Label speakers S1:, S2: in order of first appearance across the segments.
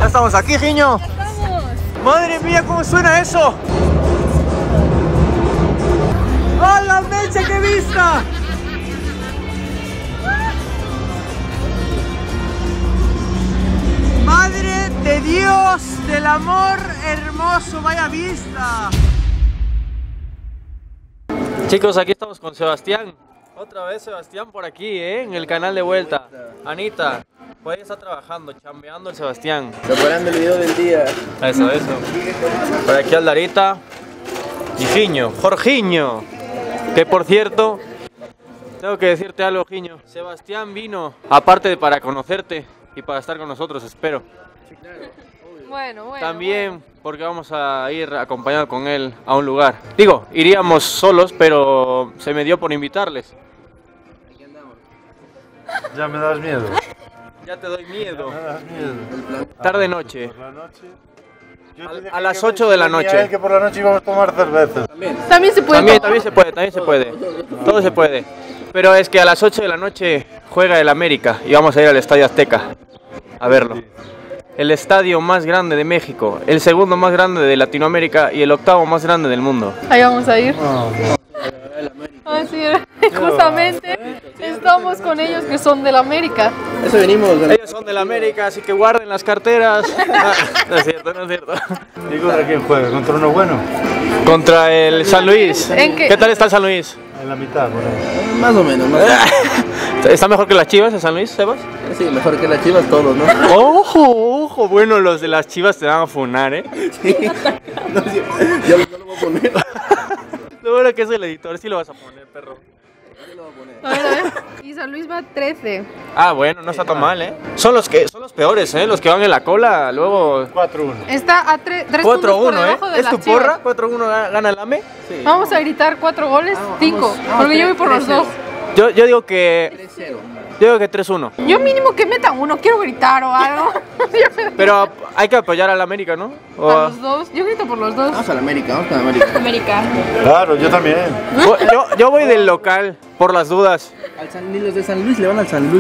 S1: estamos aquí, Giño.
S2: Ya estamos.
S1: Madre mía, ¿cómo suena eso? ¡Oh, la mecha, qué vista! ¡Madre de Dios del amor hermoso! ¡Vaya vista! Chicos, aquí estamos con Sebastián. Otra vez Sebastián por aquí, en el canal de vuelta. Anita, pues está trabajando, chambeando el Sebastián.
S3: Preparando el video del día.
S1: Eso. Por aquí Aldarita y Giño, Jorgiño. Que por cierto, tengo que decirte algo, Giño. Sebastián vino, aparte de para conocerte y para estar con nosotros, espero.
S2: Bueno.
S1: También porque vamos a ir acompañado con él a un lugar. Digo, iríamos solos, pero se me dio por invitarles.
S4: Ya me das miedo.
S1: Ya te doy miedo.
S4: Me das miedo.
S1: Tarde-noche.
S4: Por la noche.
S1: A las 8 de la noche.
S4: Que por la noche íbamos a tomar cervezas.
S2: También se puede.
S1: También se puede. Todo se puede. Pero es que a las 8 de la noche juega el América y vamos a ir al Estadio Azteca a verlo. El estadio más grande de México, el segundo más grande de Latinoamérica y el octavo más grande del mundo.
S2: Ahí vamos a ir. Así era. Justamente estamos con ellos que son del América.
S3: Eso venimos.
S1: Ellos son del América, así que guarden las carteras. No es cierto.
S4: ¿Y contra quién juega? ¿Contra uno bueno?
S1: Contra el San Luis.
S2: ¿En qué?
S1: ¿Qué tal está el San Luis?
S4: En la mitad, por ahí.
S3: Más o menos.
S1: ¿Está mejor que las Chivas el San Luis, Sebas?
S3: Sí, mejor que las Chivas todos, ¿no?
S1: Ojo, bueno, los de las Chivas te van a funar, ¿eh?
S3: Sí. No, sí, yo lo voy a poner.
S1: Lo bueno que es el editor, sí lo vas a poner, perro.
S2: A ver. Y San Luis va 13.
S1: Ah, bueno, no está tan mal, ¿eh? Son los peores, ¿eh? Los que van en la cola, luego...
S4: 4-1.
S2: Está a 3 puntos por
S1: 4-1, ¿eh?
S2: debajo de
S1: ¿Es
S2: las
S1: tu
S2: Chivas.
S1: porra? ¿4-1 gana el AME?
S3: Sí.
S2: Vamos a gritar 4 goles, 5. Porque yo voy por los 2.
S1: Yo digo que...
S3: 3-0.
S1: Yo digo que 3-1.
S2: Yo mínimo que metan uno, quiero gritar o algo.
S1: Pero hay que apoyar al América, ¿no? O
S2: A los dos, yo grito por los dos.
S3: Vamos a la América, vamos a la América.
S2: América.
S4: Claro, yo también.
S1: Yo voy del local, por las dudas.
S3: Ni los de San Luis le van al San Luis.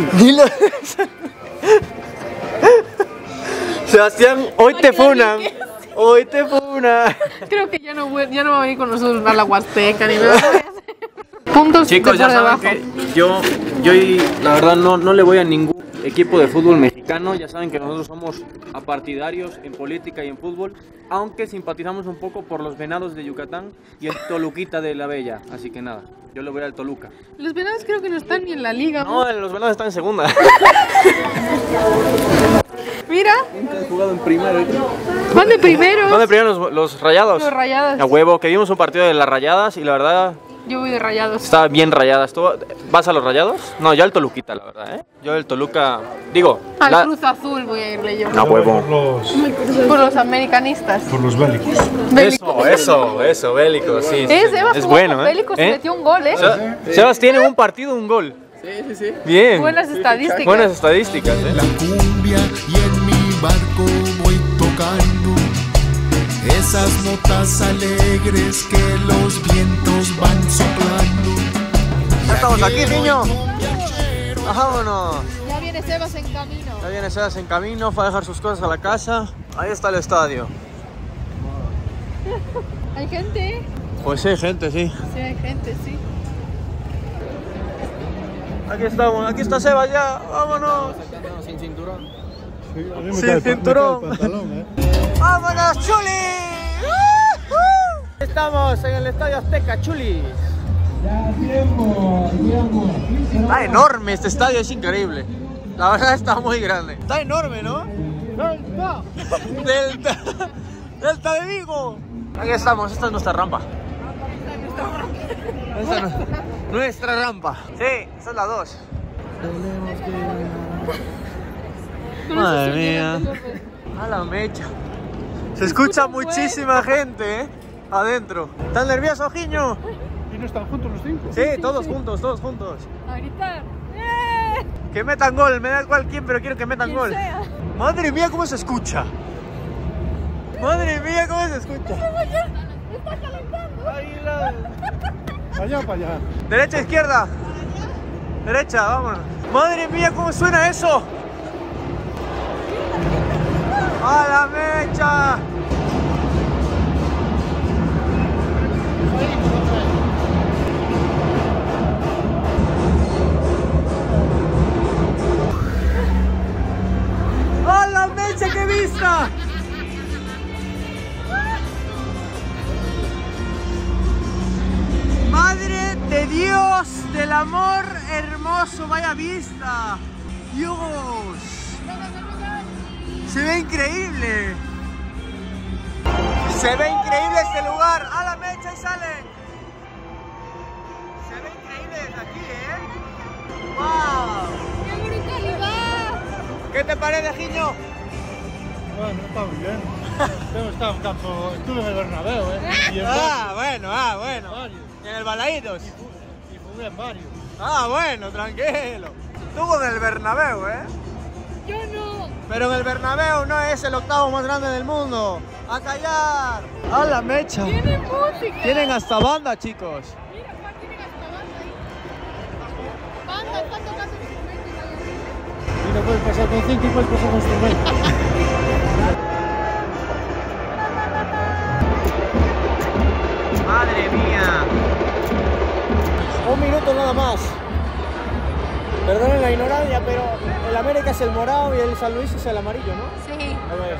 S1: Sebastián, hoy te funan. Hoy te funan.
S2: Creo que ya no va a venir con nosotros a la Huasteca ni nada. Puntos
S1: Chicos,
S2: de
S1: ya
S2: por
S1: saben
S2: debajo.
S1: que yo la verdad no le voy a ningún equipo de fútbol mexicano. Ya saben que nosotros somos apartidarios en política y en fútbol, aunque simpatizamos un poco por los Venados de Yucatán y el Toluquita de la Bella. Así que nada, yo le voy al Toluca.
S2: Los Venados creo que no están ni en la liga.
S1: No, los Venados están en segunda.
S2: Mira,
S3: Nunca has jugado en primero.
S2: van de primeros.
S1: ¿Dónde primero los Rayados?
S2: Los Rayadas.
S1: A huevo, que vimos un partido de las Rayadas y la verdad
S2: Yo voy de Rayados.
S1: está bien Rayadas. ¿Tú vas a los Rayados? No, yo al Toluquita, la verdad, ¿eh? Yo el Toluca, digo...
S2: Al Cruz Azul voy a irle yo.
S1: A huevo.
S2: Por los americanistas.
S4: Por los bélicos.
S1: Eso, bélico, sí.
S2: Sebas
S1: es
S2: jugó
S1: bueno,
S2: con
S1: ¿eh?
S2: Bélico, se metió un gol, ¿eh?
S1: Sebas tiene un partido, un gol.
S3: Sí.
S1: Bien.
S2: Buenas estadísticas.
S1: Buenas estadísticas, ¿eh?
S5: La cumbia y en mi barco voy tocando esas notas alegres que los vientos van soplando.
S1: Ya estamos aquí, niño. Vámonos.
S2: Ya viene Sebas en camino.
S1: Ya viene Sebas en camino, fue a dejar sus cosas a la casa. Ahí está el estadio.
S2: ¿Hay gente?
S1: Pues sí, gente, sí.
S2: Sí, hay gente, sí.
S1: Aquí estamos, aquí está Sebas ya. Vámonos.
S3: Sin cinturón.
S1: Sin cinturón. ¡Vámonos, Chuli! Estamos en el Estadio Azteca, Chuli. Está enorme este estadio, es increíble. La verdad está muy grande. Está enorme, ¿no? Delta de Vigo. Aquí estamos, esta es nuestra rampa. Esta es nuestra rampa. Sí, esta es la 2. Madre mía. A la mecha. Se escucha muchísima gente, ¿eh? Adentro. ¿Estás nervioso, Giño?
S4: ¿Y no están juntos los 5?
S1: Sí, todos juntos, todos juntos.
S2: A gritar.
S1: Que metan gol, me da igual quién, pero quiero que metan
S2: Quien
S1: gol.
S2: sea.
S1: Madre mía, cómo se escucha. Madre mía, cómo se escucha.
S2: Está calentando.
S1: Ahí la...
S4: Allá para allá.
S1: Derecha, izquierda. Derecha, vámonos. Madre mía, cómo suena eso. A
S6: Mecha! ¡Hola, Mecha, qué vista! ¡Madre de Dios del amor hermoso! ¡Vaya vista! ¡Dios! ¡Se ve increíble! ¡Se ve increíble este lugar! ¡A la Mecha y salen! ¡Se ve increíble desde aquí, ¡wow!
S2: ¡Qué brutalidad!
S6: ¿Qué te parece, Giño?
S4: Bueno, está muy bien. Tengo estado en campo, estuve en el Bernabéu, y en
S6: Bueno.
S4: varios.
S6: ¿En el Balaídos?
S4: Y jugué en varios.
S6: Bueno, tranquilo. Estuvo en el Bernabéu,
S2: Yo no.
S6: Pero en el Bernabéu no es el octavo más grande del mundo. ¡A callar! ¡A la Mecha!
S2: Tienen música.
S6: Tienen hasta banda, chicos.
S2: Mira, Juan, tienen hasta banda ahí. Banda, están tocando instrumentos.
S4: Y no puedes pasar con 5 y puedes pasar con instrumentos.
S6: ¡Madre mía! Un minuto nada más. Perdonen la ignorancia, pero el América es el morado y el San Luis es el amarillo, ¿no?
S2: Sí.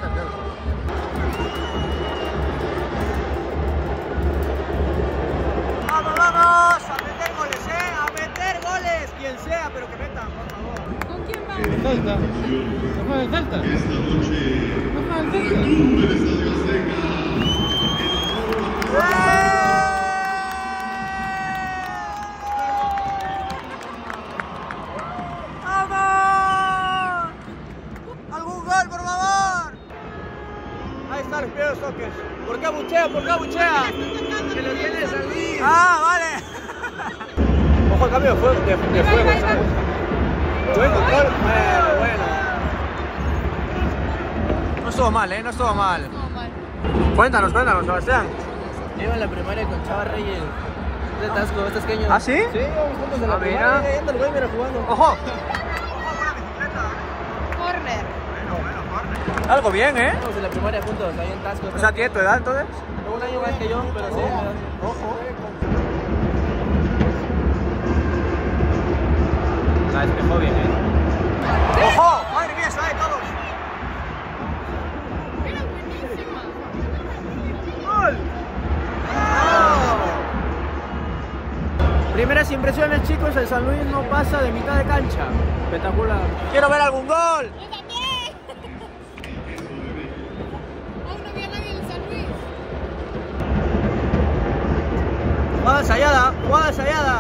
S6: ¡Vamos, vamos! ¡A meter goles, ¡A meter goles! Quien sea, pero que metan, por favor.
S2: ¿Con quién va?
S4: ¿El Celta? ¿No juega el Celta? ¿No juega el Celta?
S6: ¡Vamos! ¡Algún gol, por favor! Ahí está los primeros toques. ¿Por qué abuchea? ¿Por qué abuchea? Que lo tiene San Luis. Vale. Ojo al cambio de fuego, ¿sabes? Buen control. Bueno. No estuvo mal, No estuvo mal.
S2: No, mal.
S6: Cuéntanos, Sebastián.
S3: Iba en la primaria con Chava Reyes. De Tasco, ¿estás queño?
S6: ¿Ah, sí?
S3: Sí, íbamos juntos en la
S6: Ah, mira.
S3: primaria. Ahí anda el güey, mira, jugando.
S6: ¡Ojo!
S2: Corner.
S6: Algo bien,
S3: Íbamos en la primaria juntos, ahí en Tasco.
S6: O sea, ¿tiene tu edad entonces?
S3: Un año más que yo, pero sí.
S6: Ojo.
S1: La despejó bien,
S6: ¡Ojo! ¡Madre mía, se va de todos!
S2: Era buenísima.
S6: ¡Gol! Primeras impresiones, chicos, el San Luis no pasa de mitad de cancha. Espectacular. ¡Quiero ver algún gol!
S2: Yo también. Aún no había nadie en San Luis.
S6: Jugada ensayada.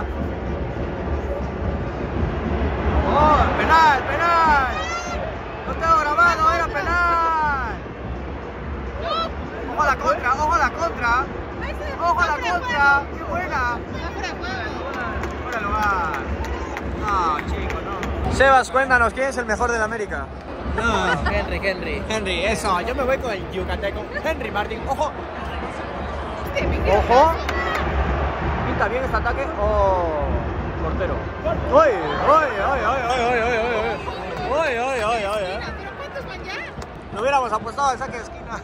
S6: ¡Oh, penal! ¡No tengo grabado, era penal! ¡Ojo a la contra! ¡Ojo a la contra! ¡Qué buena! ¡Fuera lugar! No, chico, no. Sebas, cuéntanos, ¿quién es el mejor del América?
S3: No, Henry.
S6: Henry, eso. Yo me voy con el yucateco. Henry Martín, ojo.
S2: Hostia, me quedo
S6: Ojo. Pinta bien este ataque. Oh, portero. ¡Uy!
S2: Mira, pero ¿cuántos van ya?
S6: No hubiéramos apostado al saque de esquina.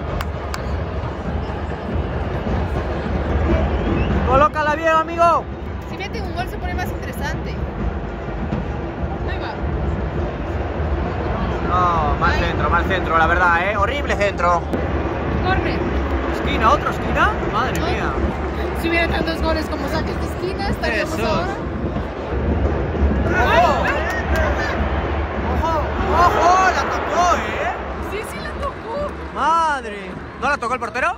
S6: Colócala bien, amigo.
S2: Si meten un gol se pone más interesante. Ahí va.
S6: No, mal centro, la verdad, horrible centro.
S2: Corre.
S6: Esquina, otra esquina. Madre mía.
S2: Si hubiera tantos goles como saques de esquina, estaríamos
S6: Jesús.
S2: ahora.
S6: ¡Ojo! ¡La tocó,
S2: Sí, la tocó.
S6: ¡Madre! ¿No la tocó el portero?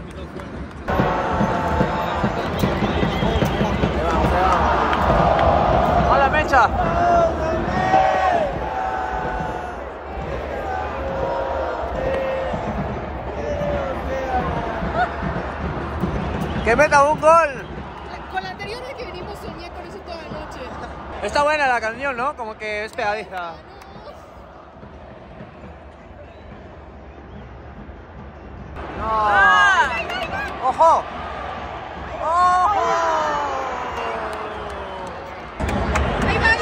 S6: ¡Hola, Mecha! ¡Que meta un gol!
S2: Con la anterior vez que venimos soñé con eso toda la noche.
S6: Está buena la canción, ¿no? Como que es pegadiza. No. ¡Ojo! ¡Ojo!
S2: Ahí va.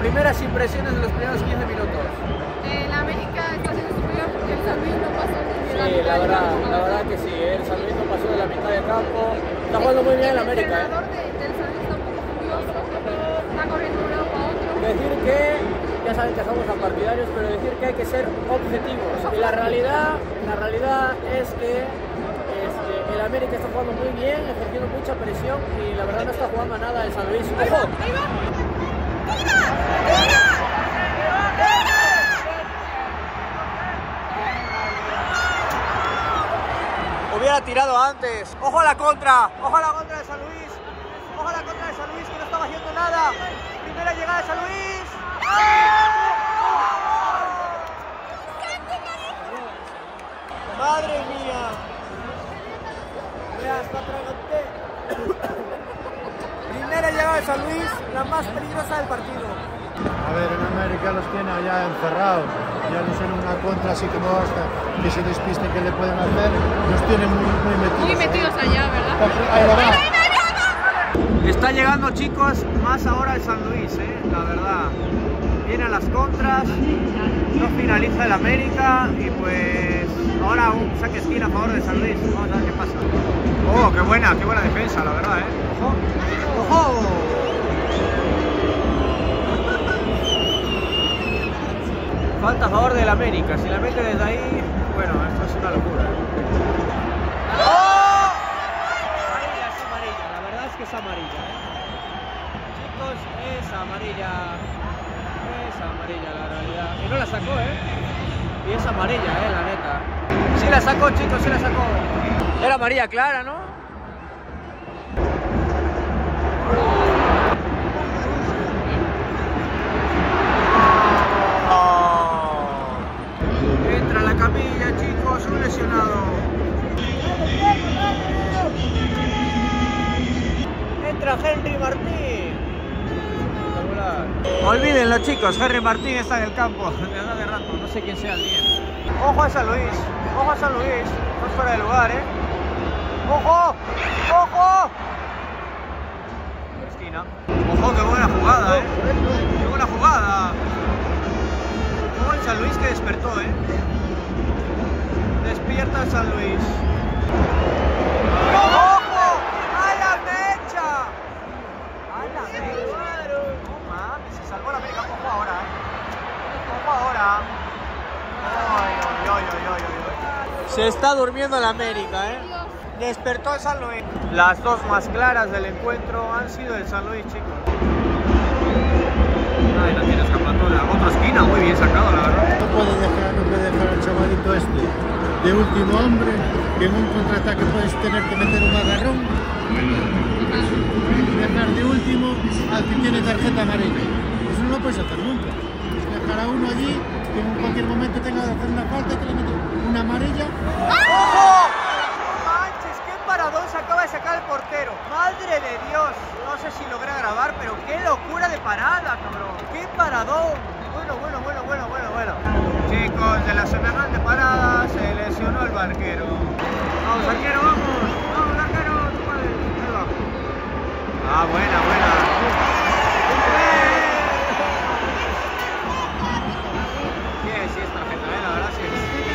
S3: Primeras impresiones de los primeros 15 minutos.
S2: La América está siendo superior porque el San Luis no pasó de
S3: Sí,
S2: la mitad.
S3: la verdad que sí, el San Luis no pasó de la mitad del campo. Está jugando muy bien el América.
S2: El entrenador del San Luis está un poco furioso, está corriendo de un lado para otro.
S3: Decir que, ya saben que somos partidarios, pero decir que hay que ser objetivos. Y la realidad es que el América está jugando muy bien, ejerciendo mucha presión y la verdad no está jugando a nada el San Luis. ¡Ojo!
S2: ¡Ahí va! ¡Tira! ¡Tira!
S6: Hubiera tirado antes. Ojo a la contra. Ojo a la contra de San Luis. Ojo a la contra de San Luis que no estaba haciendo nada. Primera llegada de San Luis. Madre mía. Vea, hasta traganté. Primera llegada de San Luis, la más peligrosa del partido.
S4: A ver, en América los tiene allá encerrados. Ya no son una contra así como hasta que se despisten que le pueden hacer. Los tienen muy metidos.
S2: Muy metidos allá, ¿verdad?
S4: Ahí lo va.
S6: Está llegando, chicos, más ahora el San Luis, la verdad. Vienen las contras, no finaliza el América y pues ahora un saque esquina a favor de San Luis. Vamos a ver qué pasa. Oh, qué buena defensa, la verdad, Ojo. ¡Ojo! Falta a favor del América. Si la mete desde ahí, bueno, esto es una locura. ¡Oh! Amarilla, es amarilla. La verdad es que es amarilla, Chicos, es amarilla. Es amarilla la realidad. Y no la sacó, Y es amarilla, la neta. Sí la sacó, chicos, sí la sacó. Era amarilla clara, ¿no? Entra a la camilla, chicos, un lesionado. Entra Henry Martín. Espectacular. Olvídenlo, chicos, Henry Martín está en el campo desde hace rato, no sé quién sea el 10. Ojo a San Luis, ojo a San Luis, no es fuera de lugar, ¡Ojo! ¡Ojo! Esquina. Ojo, qué buena jugada, ¡Qué buena jugada! Ojo el San Luis que despertó, Despierta el San Luis. ¡Ojo! ¡A la mecha! ¡A la mecha! No mames, se salvó la América. Ojo ahora, Ojo ahora. Se está durmiendo la América, Despertó el San Luis. Las dos más claras del encuentro han sido el San Luis, chicos. Ay, no tiene escapatoria. Otra esquina, muy bien sacado, la verdad.
S4: No puede dejar al chavalito de último hombre, que en un contraataque puedes tener que meter un agarrón y dejar de último al que tiene tarjeta amarilla. Eso no lo puedes hacer nunca. Es dejar a uno allí que en cualquier momento tenga que hacer una falta y que le mete una amarilla.
S6: ¡Ojo! ¡Manches! ¡Qué paradón se acaba de sacar el portero! ¡Madre de Dios! No sé si logré grabar, pero qué locura de parada, cabrón. ¡Qué paradón! Bueno. Chicos, de la semejante parada se lesionó el barquero. Vamos, arquero, vamos, arquero, ahí va. Ah, buena. Sí, es tarjeta, la verdad sí.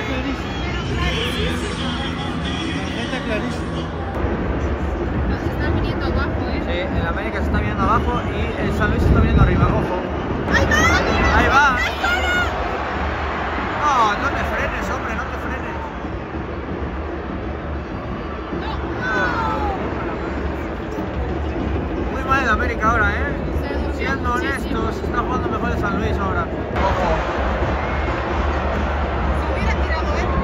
S4: Tarjeta clarísima.
S2: Nos están viniendo abajo,
S6: Sí, el América se está viendo abajo y el San Luis se está viendo arriba, ojo. Ahí va. No te frenes, hombre, no te frenes. Muy mal el América ahora, Siendo honestos, está jugando mejor el San Luis ahora. Ojo.
S2: Si hubiera tirado,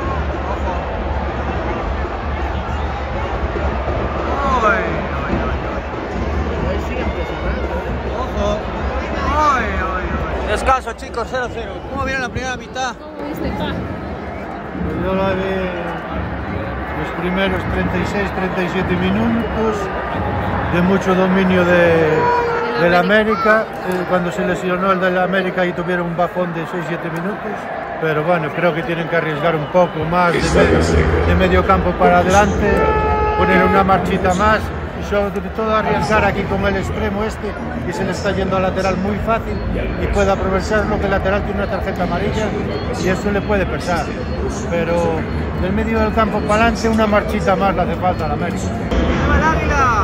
S6: Ojo. Ojo. Descanso, chicos, 0-0. ¿Cómo vieron la primera mitad?
S2: ¿Cómo viste, Pa?
S4: Yo la vi los primeros 36-37 minutos de mucho dominio del América. Cuando se lesionó el del América y tuvieron un bajón de 6-7 minutos. Pero bueno, creo que tienen que arriesgar un poco más de medio campo para adelante, poner una marchita más. sobre todo arriesgar aquí con el extremo este, que se le está yendo al lateral muy fácil y puede aprovechar lo que el lateral tiene una tarjeta amarilla y eso le puede pesar. Pero del medio del campo para adelante una marchita más le hace falta a la América.
S6: ¡Viva el Águila!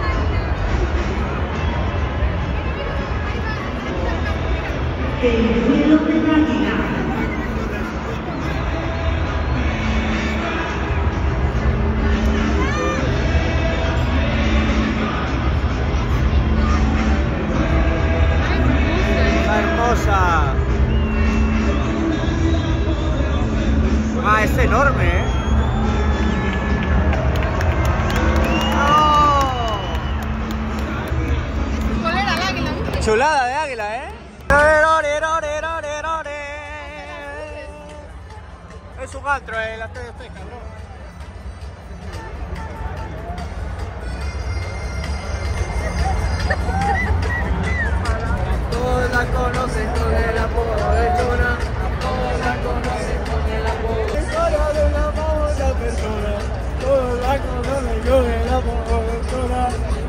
S6: Hermosa. Ah, es enorme, ¿eh? ¡No!
S2: Colera al águila, ¿viste?
S6: Chulada de águila, ¿eh? Es un antro, la TV, cabrón. Todos la conocen con el apodo de Chona. Todos la conocen con el apodo de Chona. De una famosa persona. Todos la conocen con el apodo de Chona.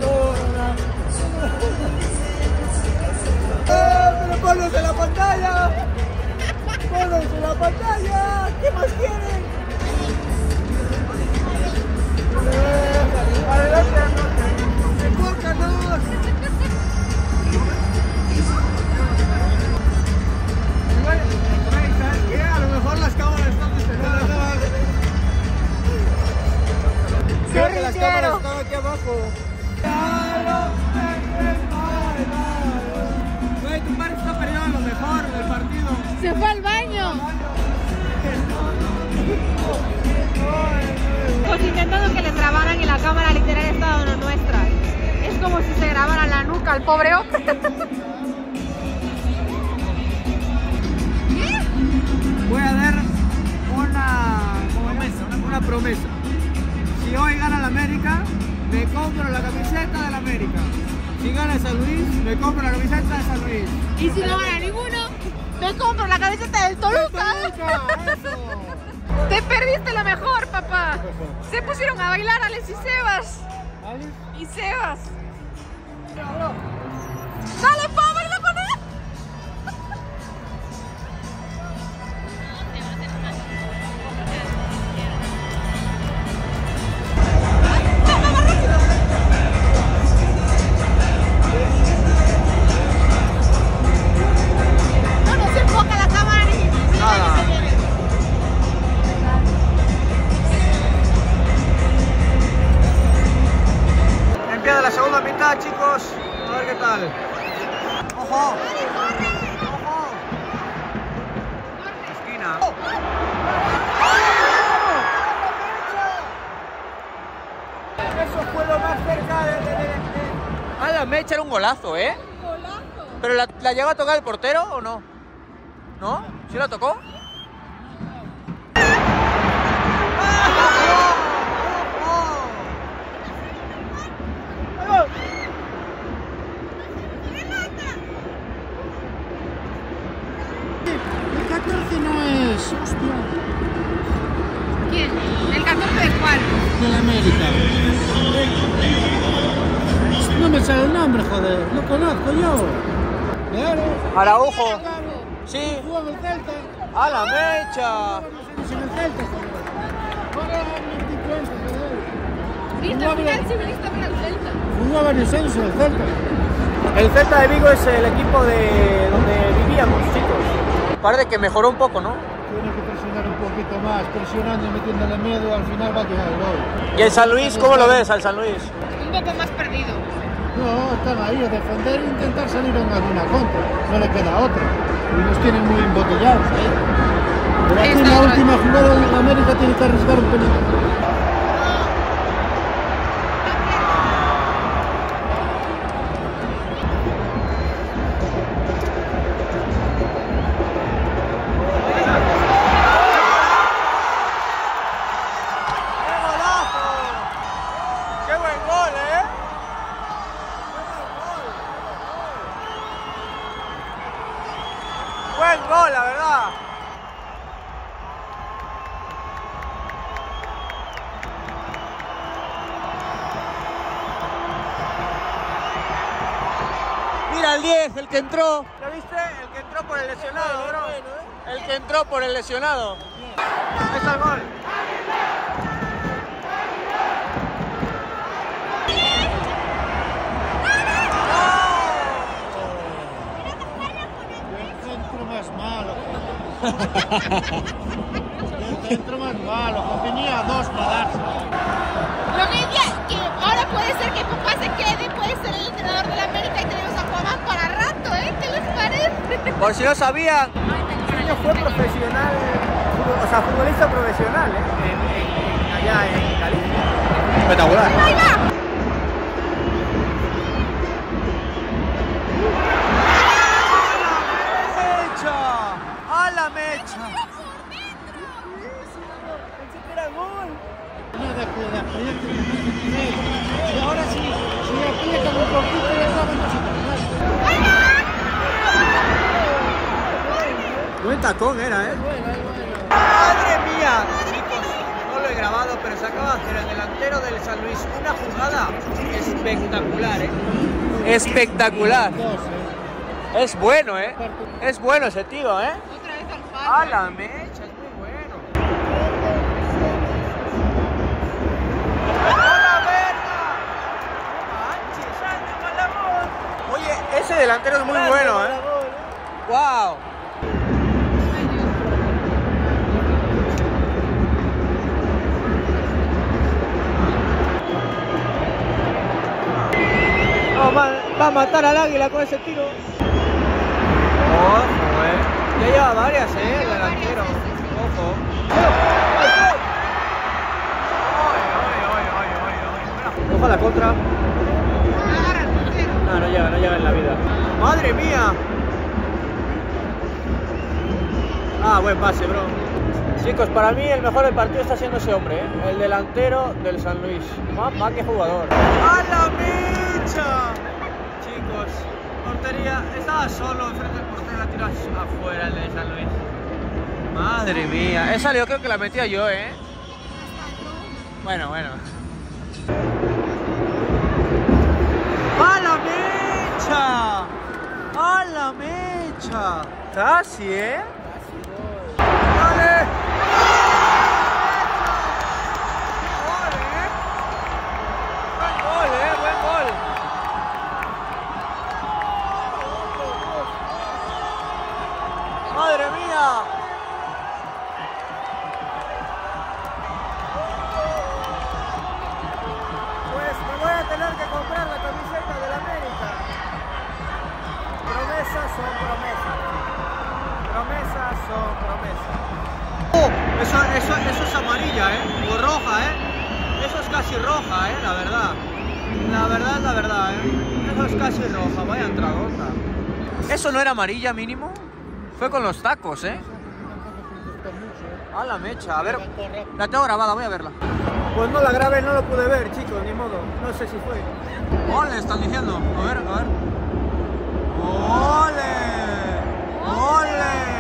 S6: Pero ponlos en la pantalla. Ponlos en la pantalla. ¿Qué más quieren? Adelante, enfócanos. ¿Sabes qué? A lo mejor las cámaras están despejadas. Creo que las cámaras están aquí abajo. Güey, tu padre está perdiendo lo mejor del partido.
S2: Se fue al baño. Pues intentando que le trabaran y la cámara literal está donde nuestra. Es como si se grabara la nuca al pobre hombre.
S6: Voy a dar una promesa. Si hoy gana la América, me compro la camiseta de la América. Si gana San Luis, me compro la camiseta de San Luis.
S2: Y si no gana ninguno, me compro la camiseta del Toluca.
S6: ¡Eso!
S2: Te perdiste lo mejor, papá. Se pusieron a bailar Alex y Sebas.
S6: ¿Alex?
S2: Y Sebas. Dale, pa, baila con él. No nos enfoca la cámara ni nada.
S6: Empieza la segunda mitad, chicos. A ver qué tal. ¡Ojo! ¡Ojo! Esquina. Eso fue lo más cerca de... A la mecha era un golazo, ¿eh?
S2: Golazo.
S6: ¿Pero la llegó a tocar el portero o no? ¿No? ¿Sí la tocó?
S4: El 14 no es, hostia,
S2: ¿Quién? ¿El 14 de cuál?
S4: del América. No me sale el nombre, joder, lo conozco yo. Claro.
S6: Araujo. Sí.
S4: Jugó en el Celta.
S6: ¡A la mecha!
S4: En el Celta, joder. Ahora me di cuenta, joder.
S2: Viste, al final sí viniste a ver al Celta.
S4: Jugó varios años en el Celta.
S6: El Celta de Vigo es el equipo de donde vivíamos, chicos. Parece que mejoró un poco, ¿no?
S4: Tiene que presionar un poquito más, presionando y metiéndole miedo, al final va a llegar el gol.
S6: ¿Y el San Luis, cómo lo ves al San Luis?
S2: Un poco más perdido.
S4: No, están ahí a defender e intentar salir en alguna contra. No le queda otra. Y los tienen muy embotellados, ¿eh? Pero aquí en la última jugada de América tiene que arriesgar un pelín.
S6: Buen gol, la verdad. Mira el 10, el que entró. ¿Lo viste? El que entró por el lesionado, bro. El que entró por el lesionado. Ahí está el gol.
S4: El centro más malo. El centro más malo. Tenía dos para darse.
S2: Lo que decía, que ahora puede ser que papá se quede, puede ser el entrenador de la América y tenemos a Cuamán para rato, ¿eh? ¿Qué les parece?
S6: Por si no sabían, Sueño fue profesional, o sea, futbolista profesional, allá en Galicia. Espectacular.
S2: ¡Ahí va!
S6: ¡A la mecha!
S4: Y ahora sí, si aprietan un poquito ya saben nosotros.
S6: Buen tacón era, ¿eh? ¡Madre mía! Chicos, no lo he grabado, pero se acaba de hacer el delantero del San Luis una jugada espectacular, ¿eh? Espectacular. Es bueno, ¿eh? Es bueno ese tío, ¿eh?
S2: Otra vez al palo.
S6: ¡A la mecha! Es muy bueno. Oye, ese delantero es muy bueno, ¿eh? ¡Wow! Va a matar al águila con ese tiro. Ojo, ya lleva varias, el delantero. Ojo. Ojo a la contra. No llega en la vida. ¡Madre mía! Ah, buen pase, bro. Chicos, para mí el mejor del partido está siendo ese hombre, ¿eh? El delantero del San Luis. Mamá, qué jugador. ¡A la mecha! Chicos, portería, estaba solo enfrente del portero, la tiró afuera el de San Luis. Madre mía, esa yo creo que la metía yo, ¿eh? Bueno. ¡A la mecha! ¡A la mecha! Casi, ¿eh? ¡Dale! Buen gol. ¡Madre mía! Pues me voy a tener que comprar la camiseta del América. Promesas son promesas. Promesas son promesas. Oh, eso es amarilla, o roja, eso es casi roja, la verdad. La verdad, eso es casi roja, vaya entradota. ¿Eso no era amarilla mínimo? Fue con los tacos, A la mecha, a ver, la tengo grabada, voy a verla. Pues no la grabé, no lo pude ver, chicos, ni modo, no sé si fue. ¡Ole! Están diciendo, a ver. ¡Ole! ¡Ole!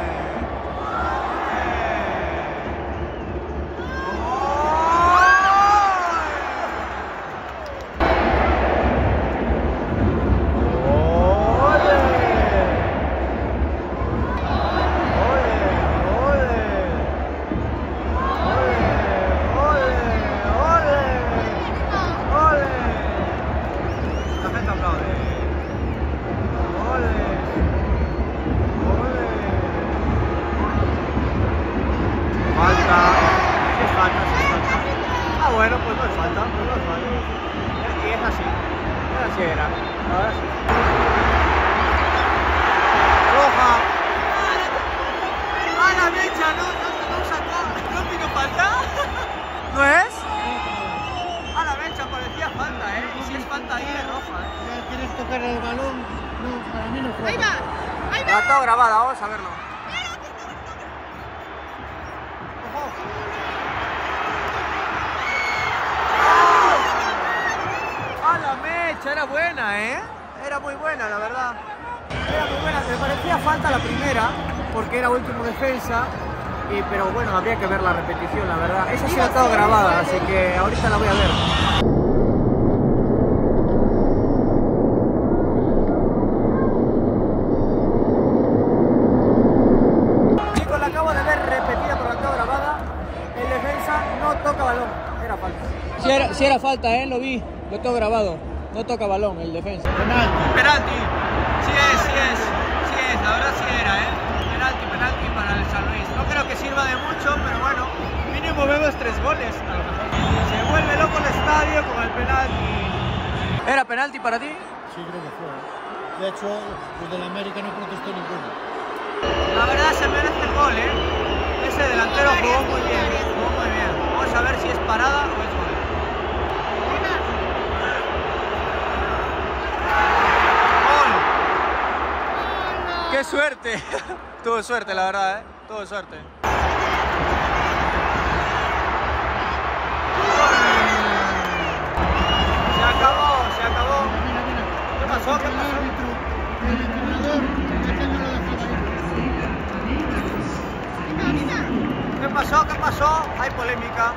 S6: Bueno, pues no es falta, Y es así era, ahora sí. Roja. ¡A la mecha! No sacó, no pidió falta. ¿No es? A la mecha parecía falta, y si es falta ahí es roja,
S4: Ya quieres tocar el balón, no, para mí no fue.
S2: Ahí va.
S6: La tengo grabada, vamos a verlo. Era buena, Era muy buena, la verdad. Era muy buena, me parecía falta la primera, porque era último defensa, pero bueno, habría que ver la repetición, la verdad. Esa sí ha estado grabada, así que ahorita la voy a ver.
S3: Si era falta, lo vi, lo tengo grabado. No toca balón, el defensa.
S6: Penalti. Sí es, la verdad sí era, penalti para el San Luis. No creo que sirva de mucho, pero bueno, mínimo vemos 3 goles a lo mejor. Se vuelve loco el estadio con el penalti. ¿Era penalti para ti?
S4: Sí, creo que fue. De hecho, los del América no protestó ninguno.
S6: La verdad se merece el gol, Ese delantero jugó muy bien, Vamos a ver si es parada o es gol. ¡Qué suerte! Tuvo suerte, la verdad, Tuvo suerte. Se acabó. ¿Qué pasó? ¿Qué pasó? Hay polémica.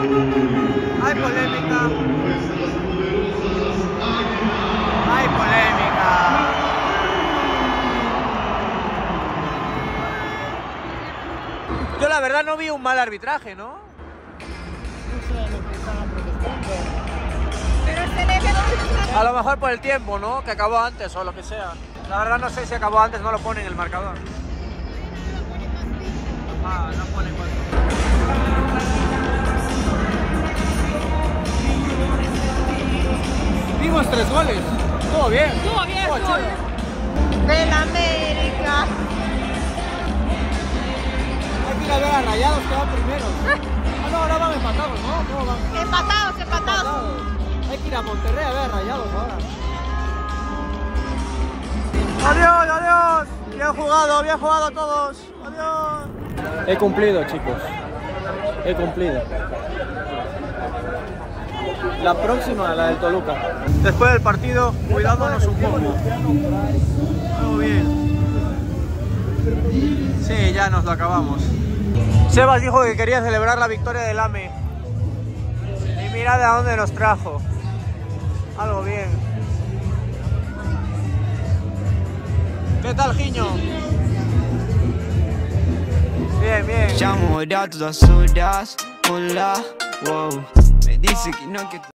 S6: Yo la verdad no vi un mal arbitraje, ¿no? A lo mejor por el tiempo, ¿no? Que acabó antes o lo que sea. La verdad no sé si acabó antes, no lo pone en el marcador. No pone cuánto. Vimos 3 goles. Estuvo bien. Estuvo bien.
S2: Del América.
S6: Hay que ir a ver a Rayados que van primeros. No, ahora van empatados, ¿no? ¿Cómo van?
S2: Empatados.
S6: Hay que ir a Monterrey a ver a Rayados ahora. Adiós. Bien jugado todos. Adiós.
S3: He cumplido, chicos. He cumplido. La próxima, la del Toluca.
S6: Después del partido, cuidándonos un poco. Todo bien. Sí, ya nos lo acabamos. Sebas dijo que quería celebrar la victoria del AME. Y mira de a dónde nos trajo. Algo bien. ¿Qué tal, Giño? Bien.
S7: Llamo a todas horas, hola, wow. Me dice que no, que